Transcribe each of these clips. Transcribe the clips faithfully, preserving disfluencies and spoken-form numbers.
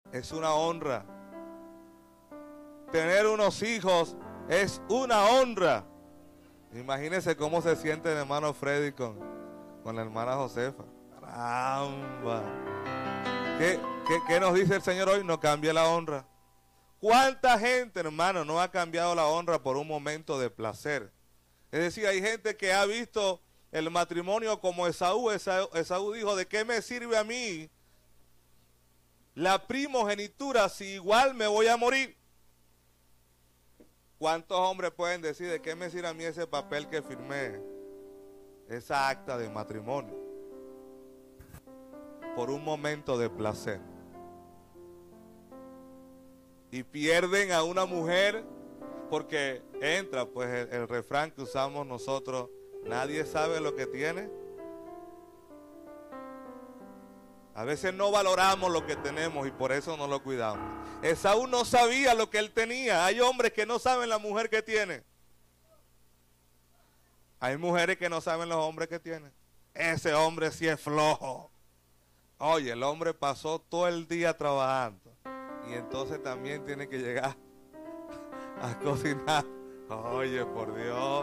es una honra. Tener unos hijos es una honra. Imagínense cómo se siente el hermano Freddy con, con la hermana Josefa. ¡Caramba! ¿Qué, qué, ¿Qué nos dice el Señor hoy? No cambie la honra. ¿Cuánta gente, hermano, no ha cambiado la honra por un momento de placer? Es decir, hay gente que ha visto el matrimonio como Esaú. Esaú, Esaú dijo, ¿de qué me sirve a mí la primogenitura si igual me voy a morir? ¿Cuántos hombres pueden decir, de qué me sirve a mí ese papel que firmé, esa acta de matrimonio, por un momento de placer? Y pierden a una mujer porque entra pues el, el refrán que usamos nosotros, nadie sabe lo que tiene. A veces no valoramos lo que tenemos y por eso no lo cuidamos. Esaú no sabía lo que él tenía. Hay hombres que no saben la mujer que tiene. Hay mujeres que no saben los hombres que tienen. Ese hombre sí es flojo. Oye, el hombre pasó todo el día trabajando y entonces también tiene que llegar a cocinar. Oye, por Dios.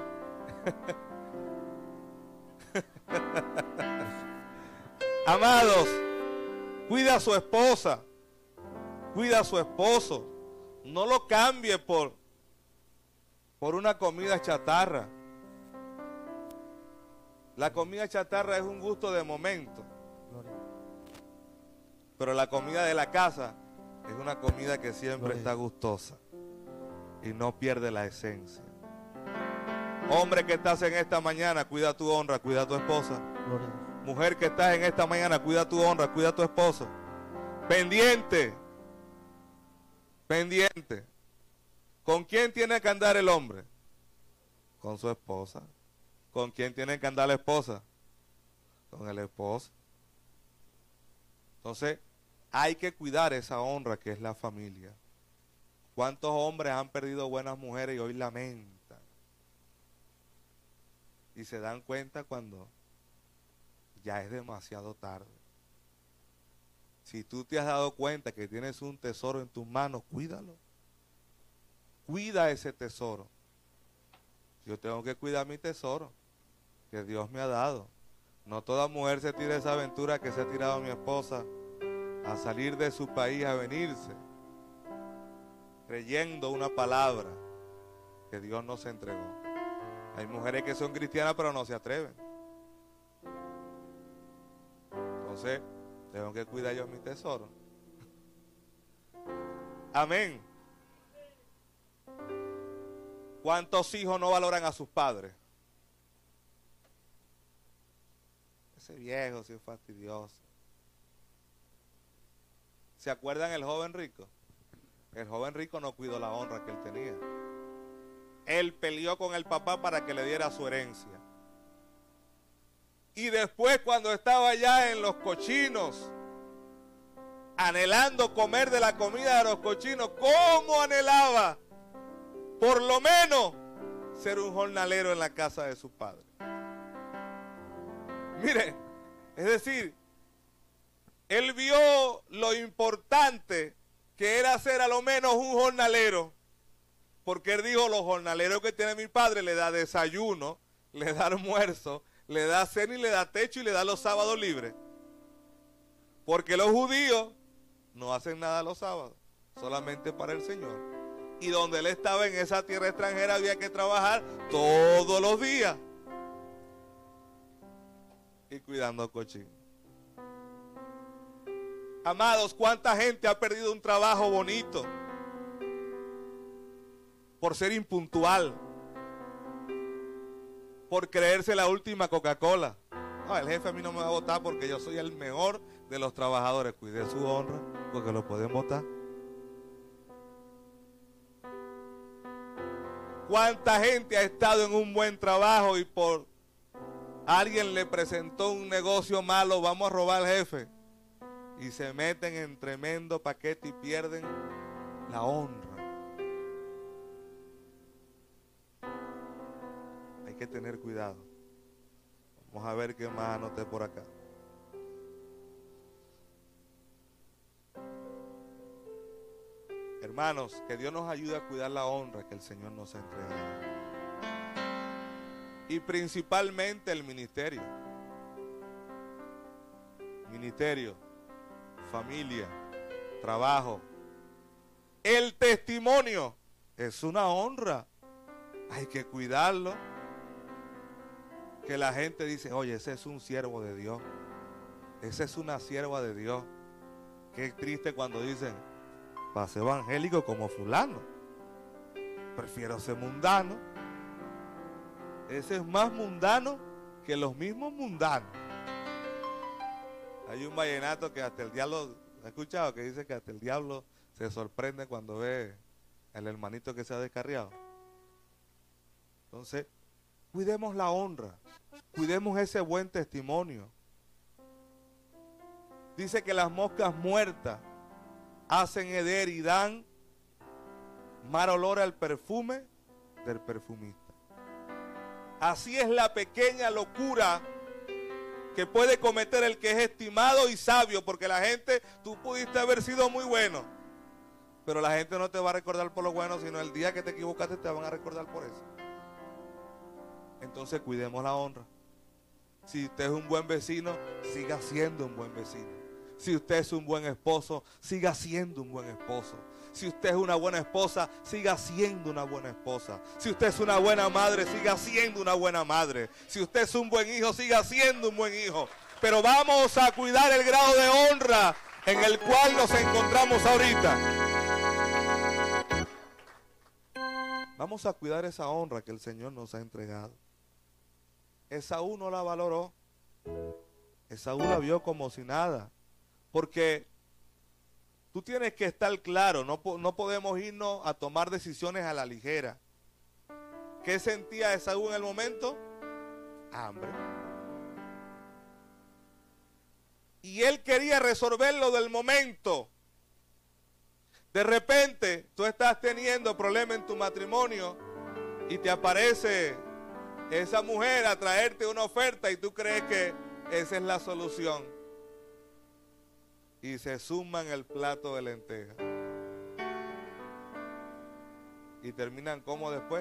Amados, cuida a su esposa, cuida a su esposo. No lo cambie por, por una comida chatarra. La comida chatarra es un gusto de momento. Pero la comida de la casa es una comida que siempre está gustosa y no pierde la esencia. Hombre que estás en esta mañana, cuida tu honra, cuida a tu esposa. Mujer que estás en esta mañana, cuida tu honra, cuida a tu esposo. Pendiente, pendiente. ¿Con quién tiene que andar el hombre? Con su esposa. ¿Con quién tiene que andar la esposa? Con el esposo. Entonces, hay que cuidar esa honra que es la familia. ¿Cuántos hombres han perdido buenas mujeres y hoy lamentan? Y se dan cuenta cuando ya es demasiado tarde. Si tú te has dado cuenta que tienes un tesoro en tus manos, cuídalo. Cuida ese tesoro. Yo tengo que cuidar mi tesoro que Dios me ha dado. No toda mujer se tira esa aventura que se ha tirado mi esposa a salir de su país, a venirse, creyendo una palabra que Dios nos entregó. Hay mujeres que son cristianas pero no se atreven. Entonces, tengo que cuidar yo mi tesoro. Amén. ¿Cuántos hijos no valoran a sus padres? Ese viejo sí es fastidioso. ¿Se acuerdan el joven rico? El joven rico no cuidó la honra que él tenía. Él peleó con el papá para que le diera su herencia. Y después, cuando estaba ya en los cochinos, anhelando comer de la comida de los cochinos, ¿cómo anhelaba? Por lo menos ser un jornalero en la casa de su padre. Mire, es decir, él vio lo importante que era ser a lo menos un jornalero, porque él dijo, los jornaleros que tiene mi padre le da desayuno, le da almuerzo, le da cena y le da techo y le da los sábados libres. Porque los judíos no hacen nada los sábados, solamente para el Señor. Y donde él estaba en esa tierra extranjera había que trabajar todos los días. Y cuidando cochín. Amados, ¿cuánta gente ha perdido un trabajo bonito por ser impuntual? Por creerse la última Coca-Cola. No, el jefe a mí no me va a votar porque yo soy el mejor de los trabajadores. Cuide su honra porque lo pueden votar. ¿Cuánta gente ha estado en un buen trabajo y por alguien le presentó un negocio malo, vamos a robar al jefe? Y se meten en tremendo paquete y pierden la honra. Hay que tener cuidado. Vamos a ver qué más anoté por acá. Hermanos, que Dios nos ayude a cuidar la honra que el Señor nos ha entregado. Y principalmente el ministerio. Ministerio, familia, trabajo. El testimonio es una honra. Hay que cuidarlo. Que la gente dice, oye, ese es un siervo de Dios. Esa es una sierva de Dios. Qué triste cuando dicen, para ser evangélico como fulano. Prefiero ser mundano. Ese es más mundano que los mismos mundanos. Hay un vallenato que hasta el diablo, ¿has escuchado? Que dice que hasta el diablo se sorprende cuando ve al hermanito que se ha descarriado. Entonces, cuidemos la honra, cuidemos ese buen testimonio. Dice que las moscas muertas hacen heder y dan mal olor al perfume del perfumista. Así es la pequeña locura que puede cometer el que es estimado y sabio, porque la gente, tú pudiste haber sido muy bueno, pero la gente no te va a recordar por lo bueno, sino el día que te equivocaste te van a recordar por eso. Entonces cuidemos la honra. Si usted es un buen vecino, siga siendo un buen vecino. Si usted es un buen esposo, siga siendo un buen esposo. Si usted es una buena esposa, siga siendo una buena esposa. Si usted es una buena madre, siga siendo una buena madre. Si usted es un buen hijo, siga siendo un buen hijo. Pero vamos a cuidar el grado de honra en el cual nos encontramos ahorita. Vamos a cuidar esa honra que el Señor nos ha entregado. Esaú no la valoró. Esaú la vio como si nada. Porque tú tienes que estar claro, no, no podemos irnos a tomar decisiones a la ligera. ¿Qué sentía Esaú en el momento? Hambre. Y él quería resolverlo del momento. De repente, tú estás teniendo problemas en tu matrimonio y te aparece esa mujer a traerte una oferta y tú crees que esa es la solución. Y se suma en el plato de lentejas. Y terminan como después.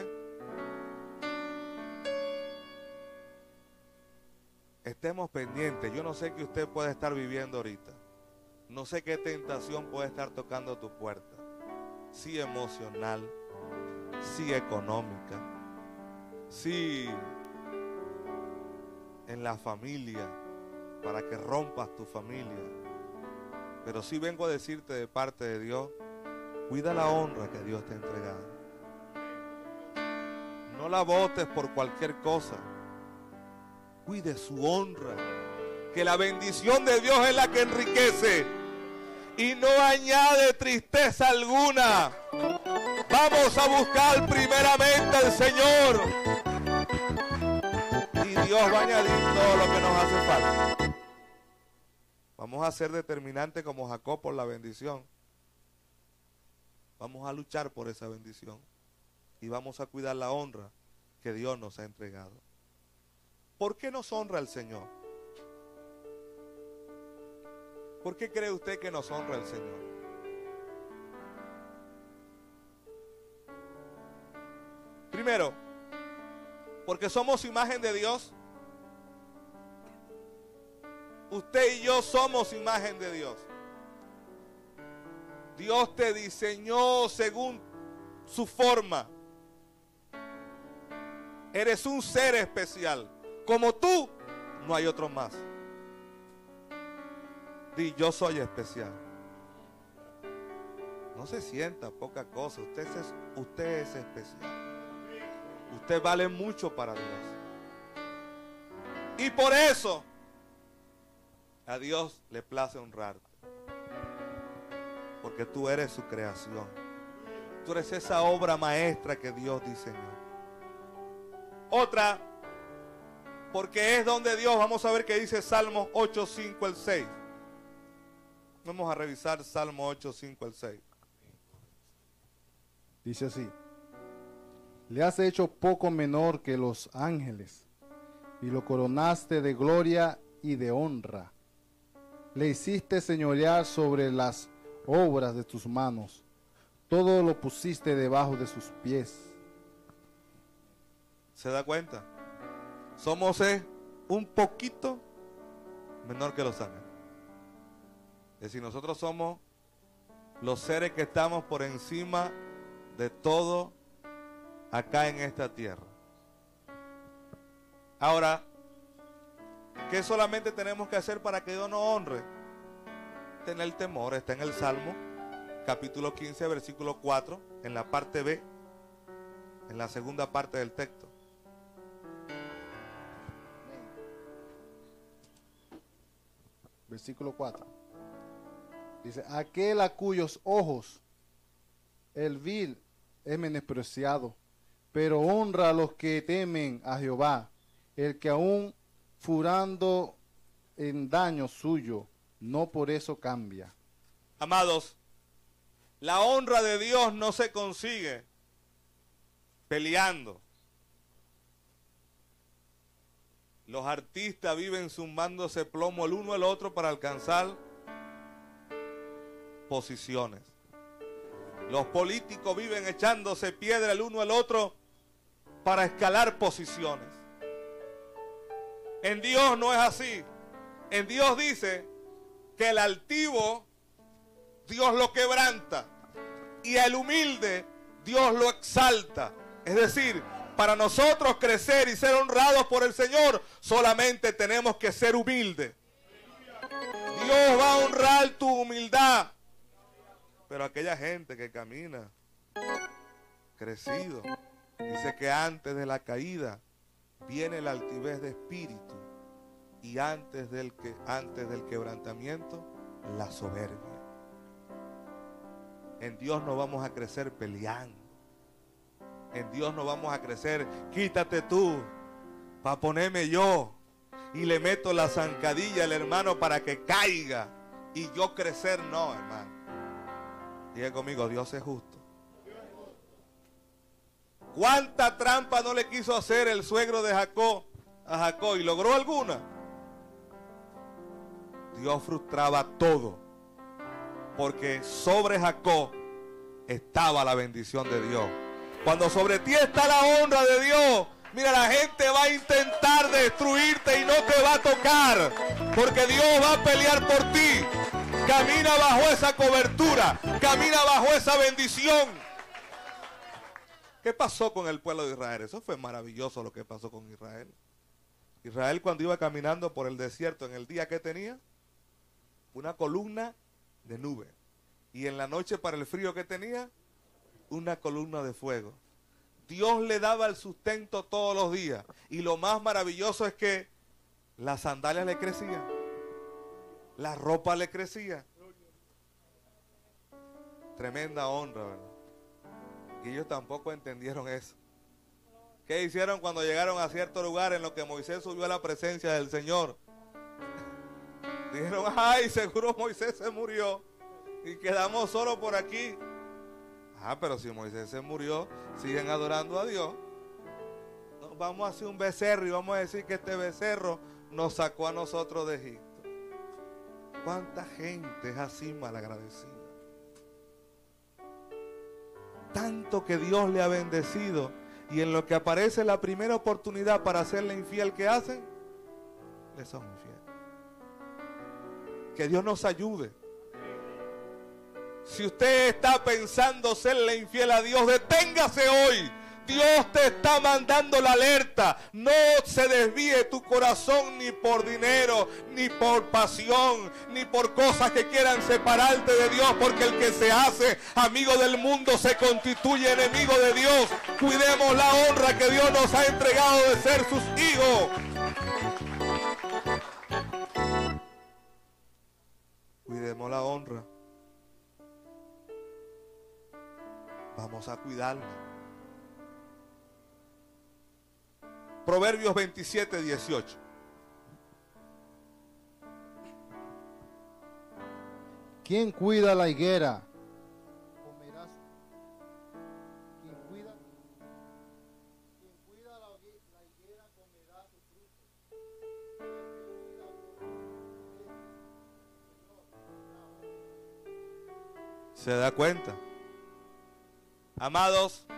Estemos pendientes. Yo no sé qué usted puede estar viviendo ahorita. No sé qué tentación puede estar tocando tu puerta. Sí emocional, sí económica, sí en la familia, para que rompas tu familia. Pero sí vengo a decirte de parte de Dios, cuida la honra que Dios te ha entregado. No la botes por cualquier cosa. Cuide su honra. Que la bendición de Dios es la que enriquece y no añade tristeza alguna. Vamos a buscar primeramente al Señor y Dios va a añadir todo lo que nos hace falta. Vamos a ser determinantes como Jacob por la bendición. Vamos a luchar por esa bendición y vamos a cuidar la honra que Dios nos ha entregado. ¿Por qué nos honra el Señor? ¿Por qué cree usted que nos honra el Señor? Primero, porque somos imagen de Dios. Usted y yo somos imagen de Dios. Dios te diseñó según su forma. Eres un ser especial. Como tú, no hay otro más. Di, yo soy especial. No se sienta poca cosa. Usted es, usted es especial. Usted vale mucho para Dios. Y por eso a Dios le place honrarte. Porque tú eres su creación. Tú eres esa obra maestra que Dios diseñó. Otra, porque es donde Dios, vamos a ver qué dice Salmos ocho, cinco al seis. Vamos a revisar Salmo ocho, cinco al seis. Dice así: le has hecho poco menor que los ángeles, y lo coronaste de gloria y de honra. Le hiciste señorear sobre las obras de tus manos. todo lo pusiste debajo de sus pies. ¿Se da cuenta? Somos eh, un poquito menor que los ángeles. Es decir, nosotros somos los seres que estamos por encima de todo acá en esta tierra. Ahora, ¿qué solamente tenemos que hacer para que Dios nos honre? Tener temor. Está en el Salmo, capítulo quince, versículo cuatro, en la parte B, en la segunda parte del texto. Versículo cuatro. Dice, aquel a cuyos ojos el vil es menospreciado, pero honra a los que temen a Jehová, el que aún furando en daño suyo, no por eso cambia. Amados, la honra de Dios no se consigue peleando. Los artistas viven zumbándose plomo el uno al otro para alcanzar posiciones. Los políticos viven echándose piedra el uno al otro para escalar posiciones. En Dios no es así. En Dios dice que el altivo Dios lo quebranta y el humilde Dios lo exalta. Es decir, para nosotros crecer y ser honrados por el Señor, solamente tenemos que ser humildes. Dios va a honrar tu humildad. Pero aquella gente que camina crecido, dice que antes de la caída viene la altivez de espíritu y antes del, que, antes del quebrantamiento la soberbia. En Dios no vamos a crecer peleando. En Dios no vamos a crecer, quítate tú, para ponerme yo. Y le meto la zancadilla al hermano para que caiga. Y yo crecer, no, hermano. Diga conmigo, Dios es justo. ¿Cuánta trampa no le quiso hacer el suegro de Jacob a Jacob? ¿Y logró alguna? Dios frustraba todo. Porque sobre Jacob estaba la bendición de Dios. Cuando sobre ti está la honra de Dios, mira, la gente va a intentar destruirte y no te va a tocar, porque Dios va a pelear por ti. Camina bajo esa cobertura, camina bajo esa bendición. ¿Qué pasó con el pueblo de Israel? Eso fue maravilloso lo que pasó con Israel. Israel, cuando iba caminando por el desierto, en el día que tenía, una columna de nube, y en la noche, para el frío que tenía, una columna de fuego. Dios le daba el sustento todos los días. Y lo más maravilloso es que las sandalias le crecían, la ropa le crecía. Tremenda honra, ¿verdad? Y ellos tampoco entendieron eso. ¿Qué hicieron cuando llegaron a cierto lugar en lo que Moisés subió a la presencia del Señor? Dijeron, ay, seguro Moisés se murió y quedamos solo por aquí. Ah, pero si Moisés se murió, siguen adorando a Dios. No, vamos a hacer un becerro y vamos a decir que este becerro nos sacó a nosotros de Egipto. ¿Cuánta gente es así malagradecida? Tanto que Dios le ha bendecido y en lo que aparece la primera oportunidad para hacerle infiel, ¿qué hacen? Le son infieles. Que Dios nos ayude. Si usted está pensando serle infiel a Dios, deténgase hoy. Dios te está mandando la alerta. No se desvíe tu corazón ni por dinero, ni por pasión, ni por cosas que quieran separarte de Dios, porque el que se hace amigo del mundo se constituye enemigo de Dios. Cuidemos la honra que Dios nos ha entregado de ser sus hijos. Cuidemos la honra. Vamos a cuidarla. Proverbios veintisiete, dieciocho. ¿Quién cuida la higuera? Comerá su... ¿Quién cuida? ¿Quién cuida la, la higuera comerá su fruto? ¿Se da cuenta? Amados,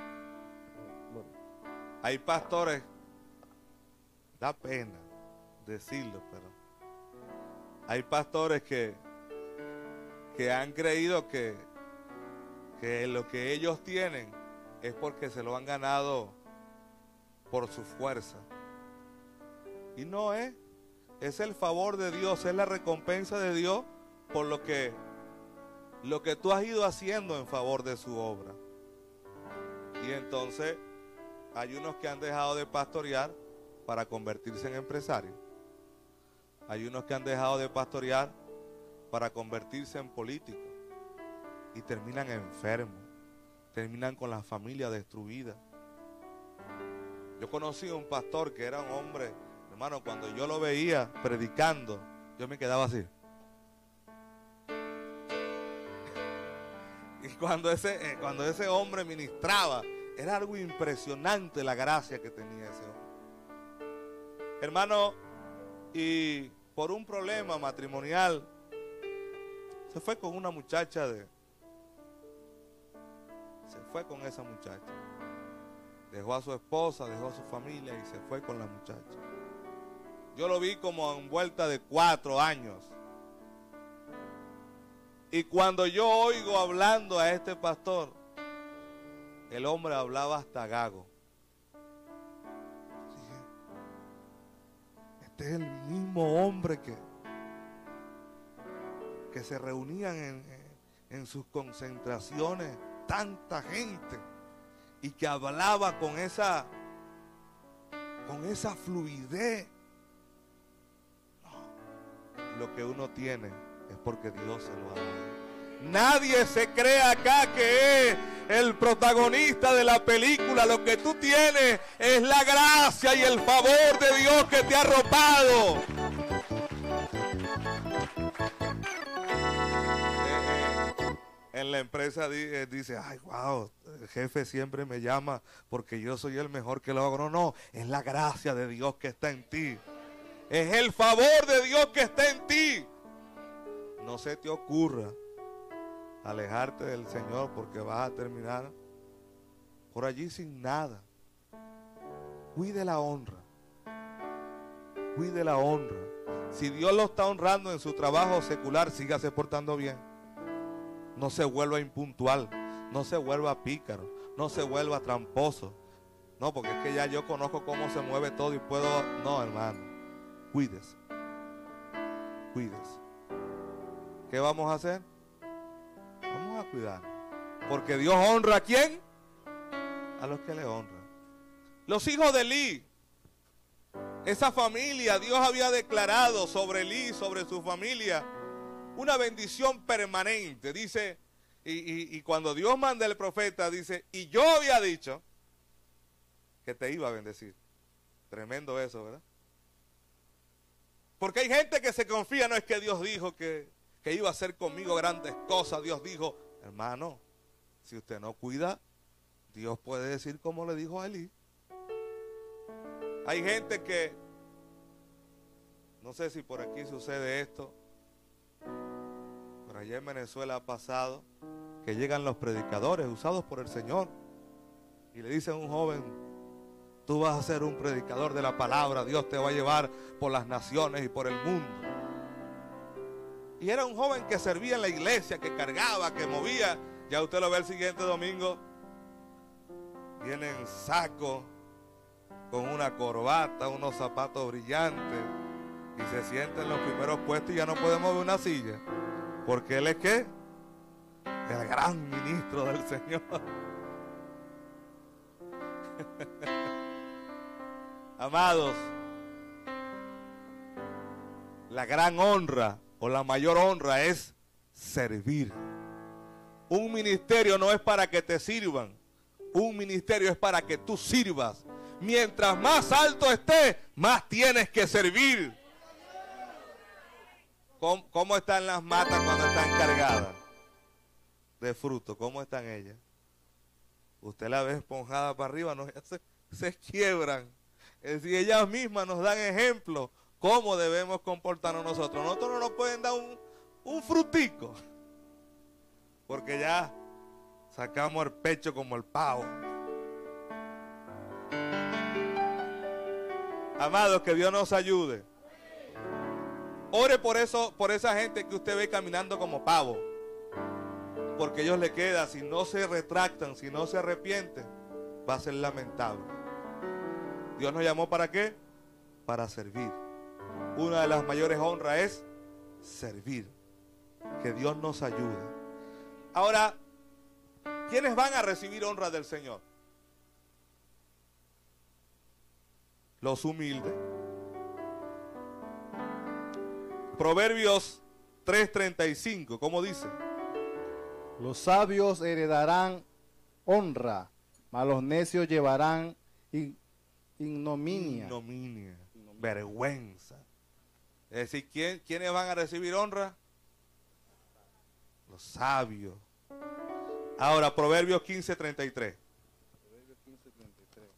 hay pastores, da pena decirlo, pero hay pastores que, que han creído que, que lo que ellos tienen es porque se lo han ganado por su fuerza. Y no es, es el favor de Dios, es la recompensa de Dios por lo que, lo que tú has ido haciendo en favor de su obra. Y entonces hay unos que han dejado de pastorear para convertirse en empresarios. Hay unos que han dejado de pastorear para convertirse en políticos. Y terminan enfermos. Terminan con la familia destruida. Yo conocí a un pastor que era un hombre, hermano, cuando yo lo veía predicando, yo me quedaba así. Y cuando ese, cuando ese hombre ministraba, era algo impresionante la gracia que tenía ese hombre. Hermano, y por un problema matrimonial, se fue con una muchacha de... Se fue con esa muchacha. Dejó a su esposa, dejó a su familia y se fue con la muchacha. Yo lo vi como en vuelta de cuatro años. Y cuando yo oigo hablando a este pastor, el hombre hablaba hasta gago. Dije, este es el mismo hombre que, que se reunían en, en sus concentraciones, tanta gente, y que hablaba con esa, con esa fluidez. No, lo que uno tiene es porque Dios se lo ha dado. Nadie se cree acá que es el protagonista de la película. Lo que tú tienes es la gracia y el favor de Dios que te ha arropado. Eh, en la empresa dice, ay, wow, el jefe siempre me llama porque yo soy el mejor que lo hago. No, no, es la gracia de Dios que está en ti. Es el favor de Dios que está en ti. No se te ocurra alejarte del Señor porque vas a terminar por allí sin nada. Cuide la honra. Cuide la honra. Si Dios lo está honrando en su trabajo secular, sígase portando bien. No se vuelva impuntual. No se vuelva pícaro. No se vuelva tramposo. No, porque es que ya yo conozco cómo se mueve todo y puedo... No, hermano. Cuídese. Cuídese. ¿Qué vamos a hacer? Vamos a cuidar. Porque Dios honra ¿a quién? A los que le honran. Los hijos de Elí. Esa familia, Dios había declarado sobre Elí, sobre su familia, una bendición permanente. Dice, y, y, y cuando Dios manda al profeta, dice, y yo había dicho que te iba a bendecir. Tremendo eso, ¿verdad? Porque hay gente que se confía, no es que Dios dijo que... que iba a hacer conmigo grandes cosas. Dios dijo, hermano, si usted no cuida, Dios puede decir como le dijo a Elí. Hay gente que, no sé si por aquí sucede esto, pero allá en Venezuela ha pasado que llegan los predicadores usados por el Señor y le dicen a un joven, tú vas a ser un predicador de la palabra, Dios te va a llevar por las naciones y por el mundo. Y era un joven que servía en la iglesia, que cargaba, que movía. Ya usted lo ve el siguiente domingo. Viene en saco, con una corbata, unos zapatos brillantes. Y se sienta en los primeros puestos y ya no puede mover una silla. Porque él es ¿qué? El gran ministro del Señor. Amados, la gran honra o la mayor honra es servir. Un ministerio no es para que te sirvan. Un ministerio es para que tú sirvas. Mientras más alto estés, más tienes que servir. ¿Cómo, cómo están las matas cuando están cargadas de fruto? ¿Cómo están ellas? Usted la ve esponjada para arriba, no, se, se quiebran. Es decir, ellas mismas nos dan ejemplo cómo debemos comportarnos nosotros. Nosotros no nos pueden dar un, un frutico, porque ya Sacamos el pecho como el pavo. Amados, que Dios nos ayude. Ore por eso, por esa gente que usted ve caminando como pavo. Porque ellos le queda, si no se retractan, si no se arrepienten, va a ser lamentable. Dios nos llamó ¿para qué? Para servir. Una de las mayores honras es servir. Que Dios nos ayude. Ahora, ¿quiénes van a recibir honra del Señor? Los humildes. Proverbios tres treinta y cinco, ¿cómo dice? Los sabios heredarán honra, mas los necios llevarán in, ignominia. Ignominia, vergüenza. Es decir, ¿quién, ¿quiénes van a recibir honra? Los sabios. Ahora, Proverbios quince treinta y tres. Proverbios quince treinta y tres.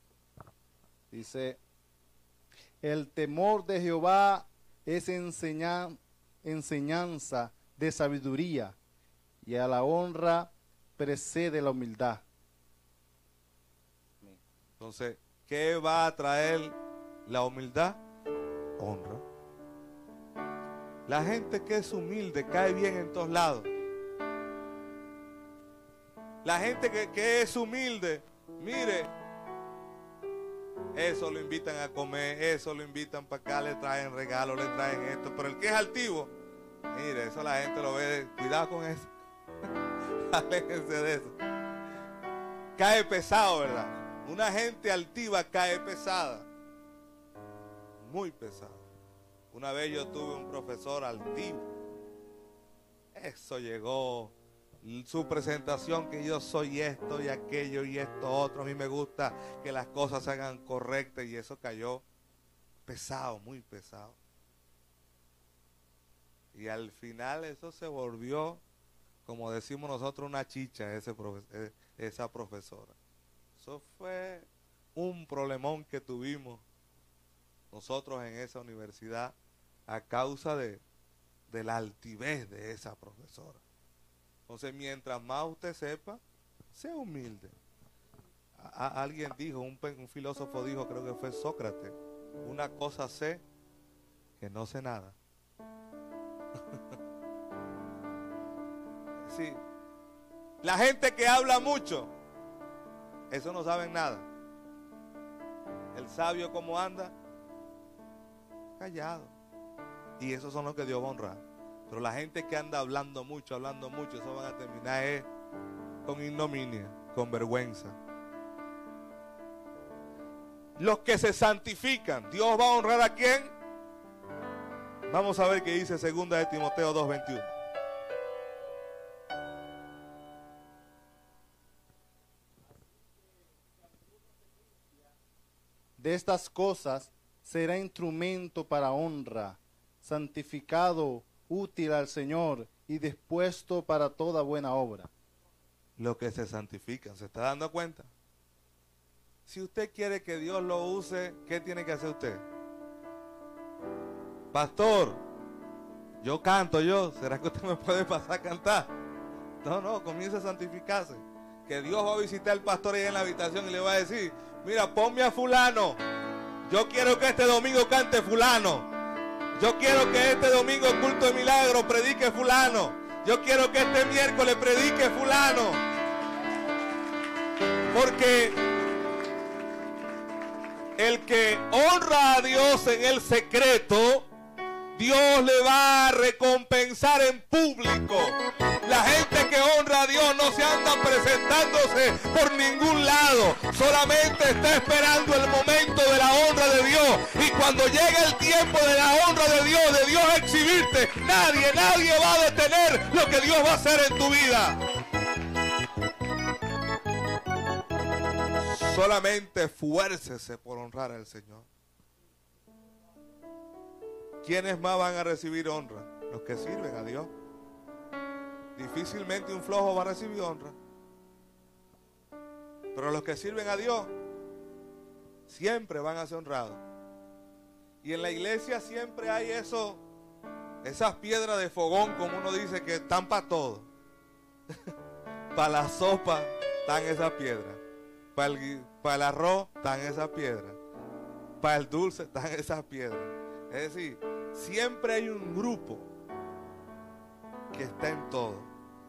Dice, el temor de Jehová es enseña, enseñanza de sabiduría, y a la honra precede la humildad. Entonces, ¿qué va a traer la humildad? Honra. La gente que es humilde cae bien en todos lados. La gente que, que es humilde, mire, eso lo invitan a comer, eso lo invitan para acá, le traen regalos, le traen esto. Pero el que es altivo, mire, eso la gente lo ve, cuidado con eso. Aléjense de eso. Cae pesado, ¿verdad? Una gente altiva cae pesada. Muy pesada. Una vez yo tuve un profesor altivo. Eso llegó. Su presentación, que yo soy esto y aquello y esto otro. A mí me gusta que las cosas se hagan correctas, y eso cayó pesado, muy pesado. Y al final eso se volvió, como decimos nosotros, una chicha, ese profe, esa profesora. Eso fue un problemón que tuvimos nosotros en esa universidad a causa de, de la altivez de esa profesora. Entonces, mientras más usted sepa, sea humilde. A, a, alguien dijo, un, un filósofo dijo, creo que fue Sócrates, una cosa sé, que no sé nada. Sí. La gente que habla mucho, eso no saben nada. El sabio, ¿cómo anda? Callado. Y esos son los que Dios va a honrar. Pero la gente que anda hablando mucho, hablando mucho, eso van a terminar es con ignominia, con vergüenza. Los que se santifican, ¿Dios va a honrar a quién? Vamos a ver qué dice segunda de Timoteo dos veintiuno. De estas cosas será instrumento para honra, santificado, útil al Señor y dispuesto para toda buena obra. Los que se santifican, ¿se está dando cuenta? Si usted quiere que Dios lo use, ¿qué tiene que hacer usted? Pastor, yo canto yo, ¿será que usted me puede pasar a cantar? No, no, comience a santificarse. Que Dios va a visitar al pastor ahí en la habitación y le va a decir, mira, ponme a fulano. Yo quiero que este domingo cante fulano. Yo quiero que este domingo culto de milagro predique fulano. Yo quiero que este miércoles predique fulano. Porque el que honra a Dios en el secreto, Dios le va a recompensar en público. La gente que honra a Dios no se anda presentándose por ningún lado. Solamente está esperando el momento de la honra de Dios. Y cuando llegue el tiempo de la honra de Dios, de Dios exhibirte, nadie, nadie va a detener lo que Dios va a hacer en tu vida. Solamente esfuércese por honrar al Señor. ¿Quiénes más van a recibir honra? Los que sirven a Dios. Difícilmente un flojo va a recibir honra. Pero los que sirven a Dios siempre van a ser honrados. Y en la iglesia siempre hay eso, esas piedras de fogón, como uno dice, que están para todo. Para la sopa están esas piedras. Para el, para el arroz están esas piedras. Para el dulce están esas piedras. Es decir, siempre hay un grupo que está en todo.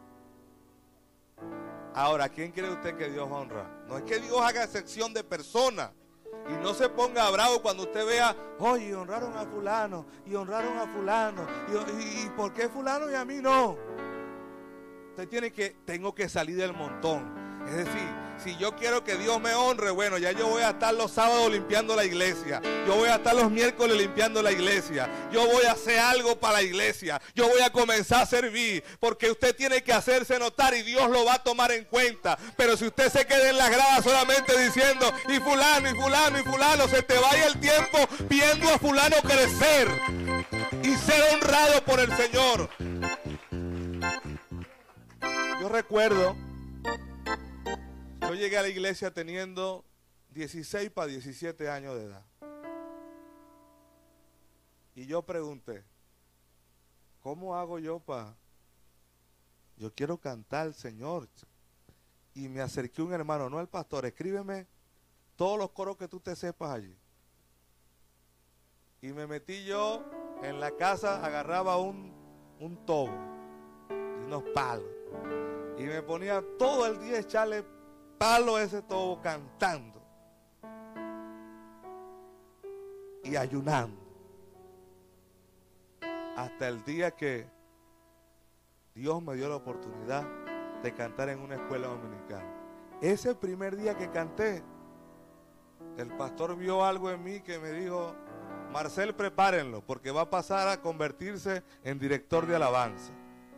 Ahora, ¿quién cree usted que Dios honra? No es que Dios haga excepción de personas. Y no se ponga bravo cuando usted vea, oye, honraron a fulano, y honraron a fulano, y, y, y ¿por qué fulano y a mí no? Usted tiene que, tengo que salir del montón. Es decir, si yo quiero que Dios me honre, bueno, ya yo voy a estar los sábados limpiando la iglesia. Yo voy a estar los miércoles limpiando la iglesia. Yo voy a hacer algo para la iglesia. Yo voy a comenzar a servir. Porque usted tiene que hacerse notar y Dios lo va a tomar en cuenta. Pero si usted se queda en las gradas solamente diciendo, y fulano, y fulano, y fulano, se te vaya el tiempo viendo a fulano crecer y ser honrado por el Señor. Yo recuerdo, yo llegué a la iglesia teniendo dieciséis para diecisiete años de edad. Y yo pregunté, ¿cómo hago yo para...? Yo quiero cantar, Señor. Y me acerqué a un hermano, no el pastor, escríbeme todos los coros que tú te sepas allí. Y me metí yo en la casa, agarraba un, un tobo y unos palos. Y me ponía todo el día a echarle palo a ese tobo cantando y ayunando hasta el día que Dios me dio la oportunidad de cantar en una escuela dominicana. Ese primer día que canté, el pastor vio algo en mí que me dijo, Marcel, prepárenlo porque va a pasar a convertirse en director de alabanza.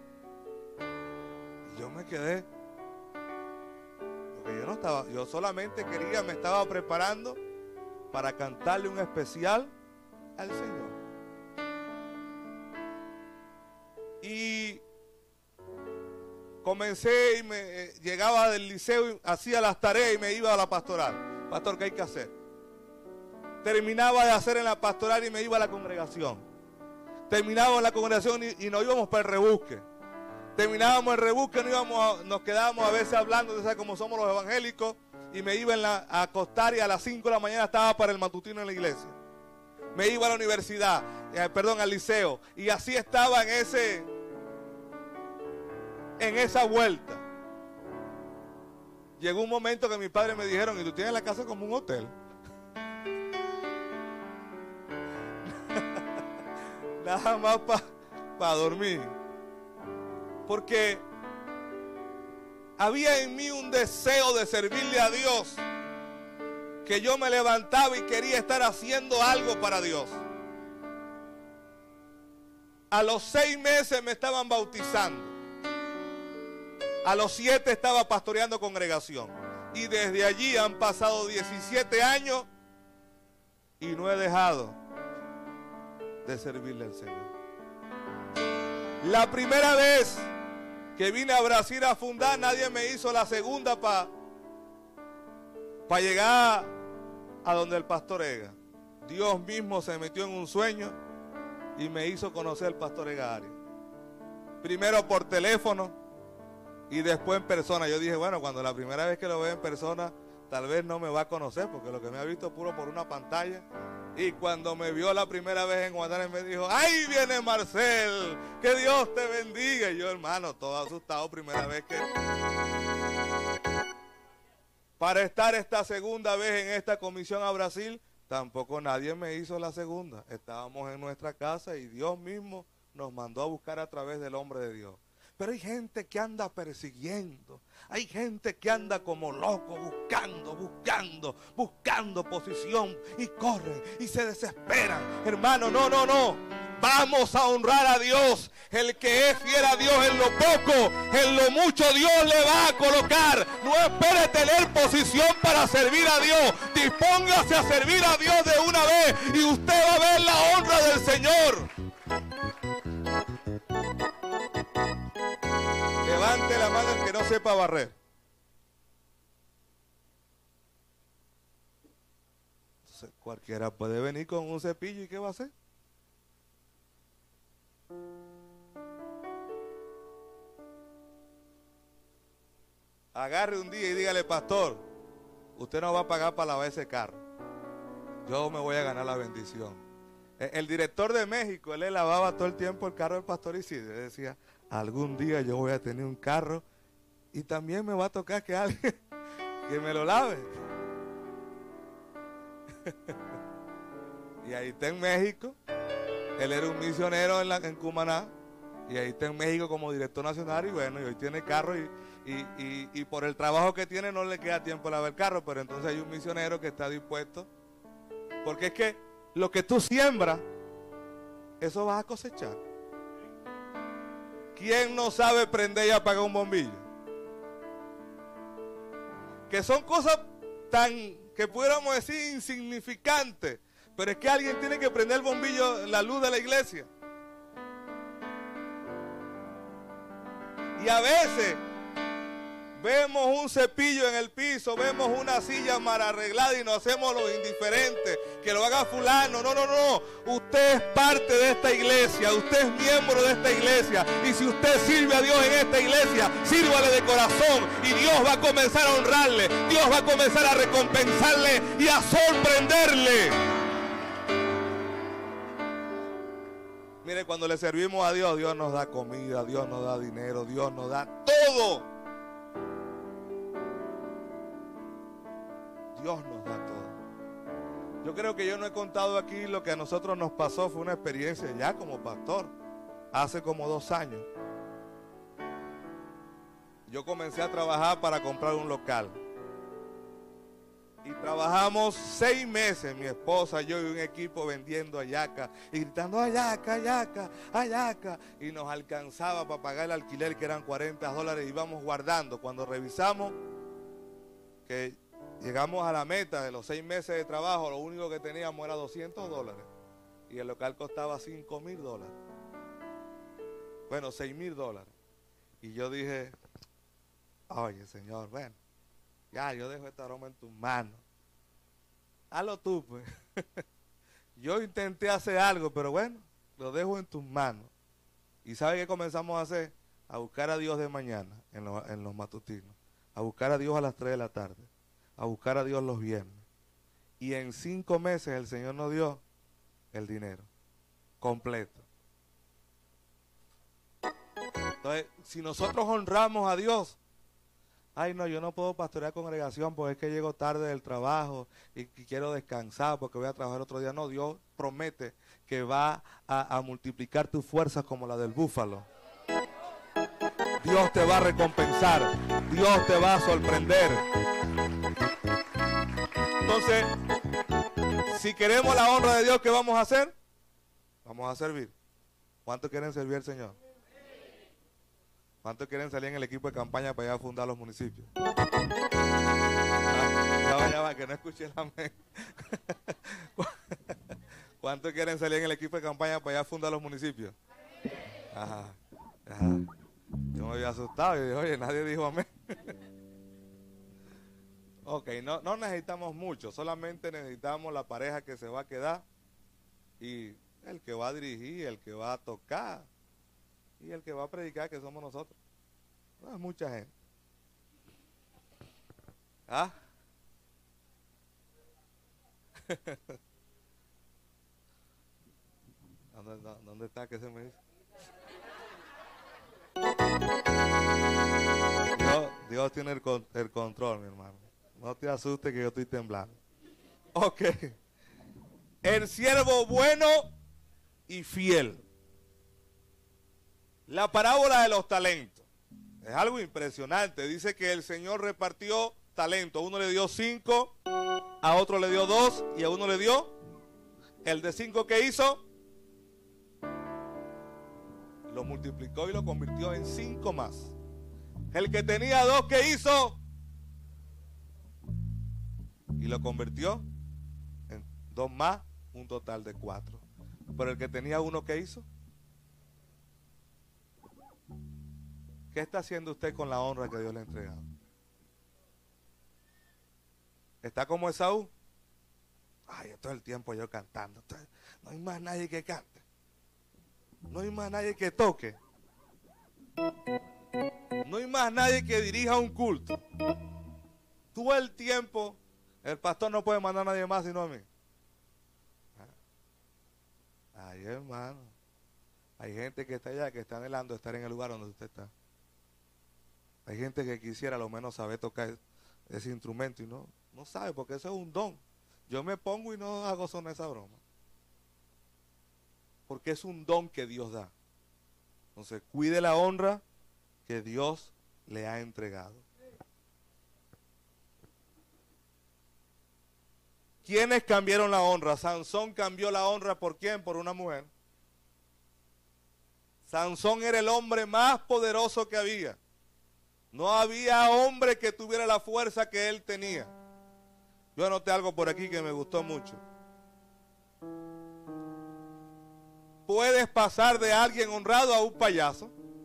Y yo me quedé, porque yo no estaba, yo solamente quería, me estaba preparando para cantarle un especial al Señor. Y comencé y me eh, llegaba del liceo, hacía las tareas y me iba a la pastoral. Pastor, ¿qué hay que hacer? Terminaba de hacer en la pastoral y me iba a la congregación. Terminábamos en la congregación y, y nos íbamos para el rebusque. Terminábamos el rebusque, nos, íbamos a, nos quedábamos a veces hablando, de como somos los evangélicos, y me iba en la, a acostar y a las cinco de la mañana estaba para el matutino en la iglesia. Me iba a la universidad, eh, perdón, al liceo, y así estaba en ese, en esa vuelta. Llegó un momento que mis padres me dijeron, y tú tienes la casa como un hotel. Nada más para pa dormir. Porque había en mí un deseo de servirle a Dios, que yo me levantaba y quería estar haciendo algo para Dios. A los seis meses me estaban bautizando. A los siete estaba pastoreando congregación. Y desde allí han pasado diecisiete años y no he dejado de servirle al Señor. La primera vez que vine a Brasil a fundar, nadie me hizo la segunda para pa llegar a donde el pastor Ega. Dios mismo se metió en un sueño y me hizo conocer al pastor Ega Arias. Primero por teléfono y después en persona. Yo dije, bueno, cuando la primera vez que lo vea en persona, tal vez no me va a conocer, porque lo que me ha visto es puro por una pantalla. Y cuando me vio la primera vez en Guadalajara me dijo, ¡ay, viene Marcel! ¡Que Dios te bendiga! Y yo, hermano, todo asustado, primera vez que... Para estar esta segunda vez en esta comisión a Brasil, tampoco nadie me hizo la segunda. Estábamos en nuestra casa y Dios mismo nos mandó a buscar a través del hombre de Dios. Pero hay gente que anda persiguiendo, hay gente que anda como loco buscando, buscando, buscando posición y corren y se desesperan. Hermano, no, no, no. Vamos a honrar a Dios. El que es fiel a Dios en lo poco, en lo mucho Dios le va a colocar. No espere tener posición para servir a Dios. Dispóngase a servir a Dios de una vez y usted va a ver la honra del Señor. Levante la mano el que no sepa barrer. Entonces, cualquiera puede venir con un cepillo y ¿qué va a hacer? agarre un día y dígale, pastor, usted no va a pagar para lavar ese carro. Yo me voy a ganar la bendición. El, el director de México, él le lavaba todo el tiempo el carro del pastor Isidro. Él decía, algún día yo voy a tener un carro y también me va a tocar que alguien que me lo lave. Y ahí está en México. Él era un misionero en, la, en Cumaná. Y ahí está en México como director nacional. Y bueno, y hoy tiene carro. Y, y, y, y por el trabajo que tiene no le queda tiempo a lavar el carro. Pero entonces hay un misionero que está dispuesto. Porque es que lo que tú siembras, eso vas a cosechar. ¿Quién no sabe prender y apagar un bombillo? Que son cosas tan, que pudiéramos decir, insignificantes. Pero es que alguien tiene que prender el bombillo, la luz de la iglesia. Y a veces vemos un cepillo en el piso, vemos una silla mal arreglada y nos hacemos los indiferentes, que lo haga fulano. No, no, no. Usted es parte de esta iglesia, usted es miembro de esta iglesia. Y si usted sirve a Dios en esta iglesia, sírvale de corazón y Dios va a comenzar a honrarle. Dios va a comenzar a recompensarle y a sorprenderle. Mire, cuando le servimos a Dios, Dios nos da comida, Dios nos da dinero, Dios nos da todo. Dios nos da todo. Yo creo que yo no he contado aquí lo que a nosotros nos pasó. Fue una experiencia ya como pastor, hace como dos años. Yo comencé a trabajar para comprar un local. Y trabajamos seis meses, mi esposa, yo y un equipo vendiendo hallaca y gritando hallaca, hallaca, hallaca. Y nos alcanzaba para pagar el alquiler, que eran cuarenta dólares, y íbamos guardando. Cuando revisamos que llegamos a la meta de los seis meses de trabajo, lo único que teníamos era doscientos dólares. Y el local costaba cinco mil dólares. Bueno, seis mil dólares. Y yo dije, oye, Señor, bueno, ya, yo dejo esta broma en tus manos. Hazlo tú, pues. Yo intenté hacer algo, pero bueno, lo dejo en tus manos. ¿Y sabe qué comenzamos a hacer? A buscar a Dios de mañana, en, lo, en los matutinos. A buscar a Dios a las tres de la tarde. A buscar a Dios los viernes. Y en cinco meses el Señor nos dio el dinero completo. Entonces, si nosotros honramos a Dios, ay, no, yo no puedo pastorear congregación porque es que llego tarde del trabajo y, y quiero descansar porque voy a trabajar otro día. No, Dios promete que va a, a multiplicar tus fuerzas como la del búfalo. Dios te va a recompensar. Dios te va a sorprender. Entonces, si queremos la honra de Dios, ¿qué vamos a hacer? Vamos a servir. ¿Cuántos quieren servir al Señor? ¿Cuántos quieren salir en el equipo de campaña para ir a fundar los municipios? Ah, ya va, ya va, que no escuché el amén. ¿Cuántos quieren salir en el equipo de campaña para ir a fundar los municipios? Ajá, ajá. Yo me había asustado y dije, oye, nadie dijo amén. Ok, no, no necesitamos mucho, solamente necesitamos la pareja que se va a quedar y el que va a dirigir, el que va a tocar. Y el que va a predicar, que somos nosotros. No es mucha gente. ¿Ah? ¿Dónde, ¿Dónde está? ¿Qué se me dice? Dios, Dios tiene el, el control, mi hermano. No te asustes que yo estoy temblando. Ok. El siervo bueno y fiel. La parábola de los talentos es algo impresionante. Dice que el Señor repartió talentos. A uno le dio cinco, a otro le dio dos y a uno le dio el de cinco. ¿Qué hizo? Lo multiplicó y lo convirtió en cinco más. El que tenía dos, ¿qué hizo? Y lo convirtió en dos más, un total de cuatro. Pero el que tenía uno, ¿qué hizo? ¿Qué está haciendo usted con la honra que Dios le ha entregado? ¿Está como Esaú? Ay, todo el tiempo yo cantando. No hay más nadie que cante. No hay más nadie que toque. No hay más nadie que dirija un culto. Todo el tiempo, el pastor no puede mandar a nadie más sino a mí. Ay, hermano. Hay gente que está allá que está anhelando estar en el lugar donde usted está. Hay gente que quisiera a lo menos saber tocar ese instrumento y no, no sabe porque eso es un don. Yo me pongo y no hago son esa broma. Porque es un don que Dios da. Entonces, cuide la honra que Dios le ha entregado. ¿Quiénes cambiaron la honra? Sansón cambió la honra ¿por quién? Por una mujer. Sansón era el hombre más poderoso que había. No había hombre que tuviera la fuerza que él tenía. Yo anoté algo por aquí que me gustó mucho. Puedes pasar de alguien honrado a un payaso.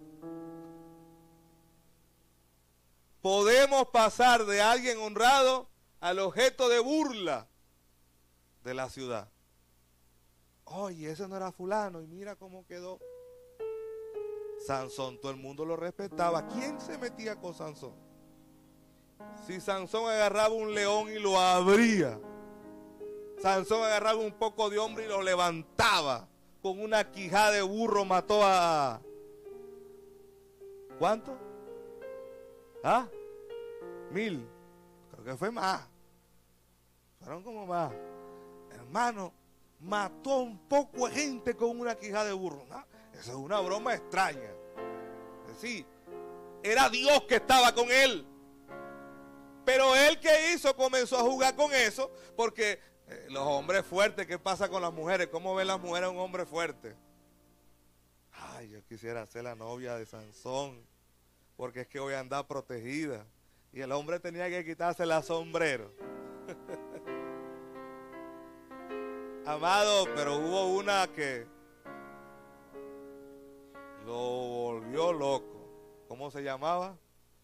Podemos pasar de alguien honrado al objeto de burla de la ciudad. Oye, ese no era fulano y mira cómo quedó. Sansón, todo el mundo lo respetaba. ¿Quién se metía con Sansón? Si Sansón agarraba un león y lo abría, Sansón agarraba un poco de hombre y lo levantaba. Con una quijada de burro mató a... ¿Cuánto? ¿Ah? Mil. Creo que fue más. Fueron como más. Hermano, mató a un poco de gente con una quijada de burro. ¿No? Eso es una broma extraña. Es decir, era Dios que estaba con él. Pero él, ¿qué hizo? Comenzó a jugar con eso porque... Eh, los hombres fuertes, ¿qué pasa con las mujeres? ¿Cómo ven las mujeres a un hombre fuerte? Ay, yo quisiera ser la novia de Sansón, porque es que voy a andar protegida. Y el hombre tenía que quitarse la sombrero. Amado, pero hubo una que lo volvió loco. ¿Cómo se llamaba?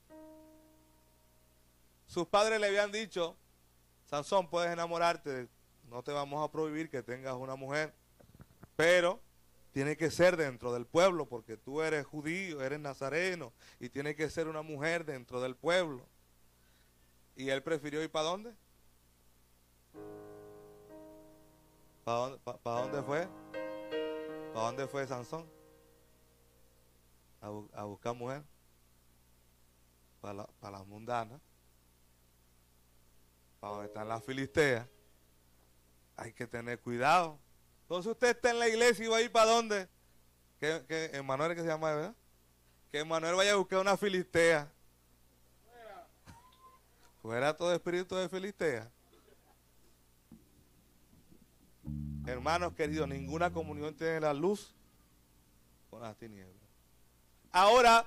Sus padres le habían dicho: Sansón, puedes enamorarte, no te vamos a prohibir que tengas una mujer, pero tiene que ser dentro del pueblo, porque tú eres judío, eres nazareno, y tiene que ser una mujer dentro del pueblo. ¿Y él prefirió ir para dónde? ¿Para dónde, pa, pa dónde fue? ¿Para dónde fue Sansón? A, bu a buscar mujer. Para la, para las mundanas. Para donde están las filisteas. Hay que tener cuidado. Entonces usted está en la iglesia y va a ir para dónde. Que, que Emmanuel, que se llama, ¿verdad? Que Emmanuel vaya a buscar una filistea. Fuera. Fuera todo espíritu de filistea. Hermanos queridos, ninguna comunión tiene la luz con las tinieblas. Ahora,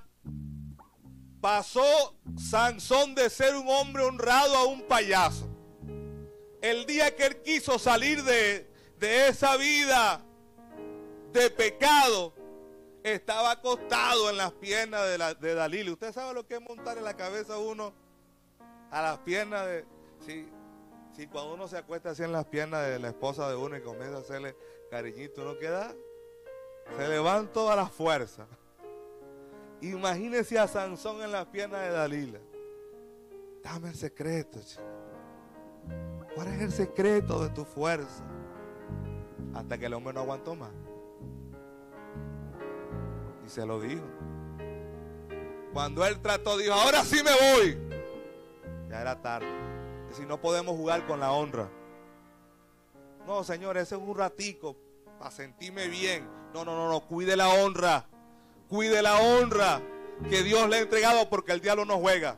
pasó Sansón de ser un hombre honrado a un payaso. El día que él quiso salir de, de esa vida de pecado, estaba acostado en las piernas de, la, de Dalila. ¿Usted sabe lo que es montar en la cabeza uno a las piernas de... Sí, sí, cuando uno se acuesta así en las piernas de la esposa de uno y comienza a hacerle cariñito, uno queda... Se le van todas las fuerzas. Imagínese a Sansón en las piernas de Dalila. Dame el secreto, chico. ¿Cuál es el secreto de tu fuerza? Hasta que el hombre no aguantó más. Y se lo dijo. Cuando él trató, dijo: ahora sí me voy. Ya era tarde. Es decir, no podemos jugar con la honra. No, señor, ese es un ratico para sentirme bien. No, no, no, no. Cuide la honra. Cuide la honra que Dios le ha entregado, porque el diablo no juega.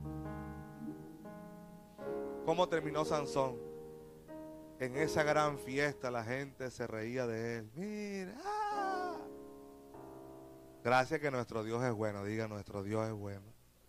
¿Cómo terminó Sansón? En esa gran fiesta la gente se reía de él. Mira. ¡Ah! Gracias que nuestro Dios es bueno. Diga, nuestro Dios es bueno.